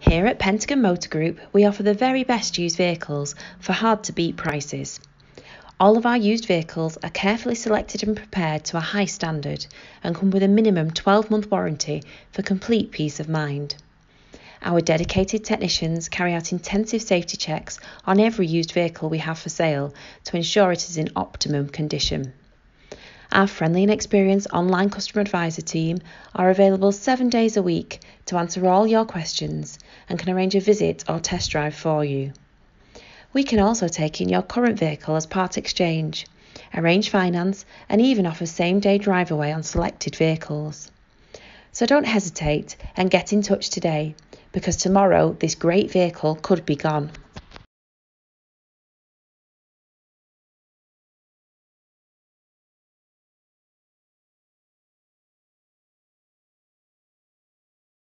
Here at Pentagon Motor Group, we offer the very best used vehicles for hard-to-beat prices. All of our used vehicles are carefully selected and prepared to a high standard and come with a minimum 12-month warranty for complete peace of mind. Our dedicated technicians carry out intensive safety checks on every used vehicle we have for sale to ensure it is in optimum condition. Our friendly and experienced online customer advisor team are available 7 days a week to answer all your questions and can arrange a visit or test drive for you. We can also take in your current vehicle as part exchange, arrange finance and even offer same-day drive away on selected vehicles. So don't hesitate and get in touch today, because tomorrow this great vehicle could be gone.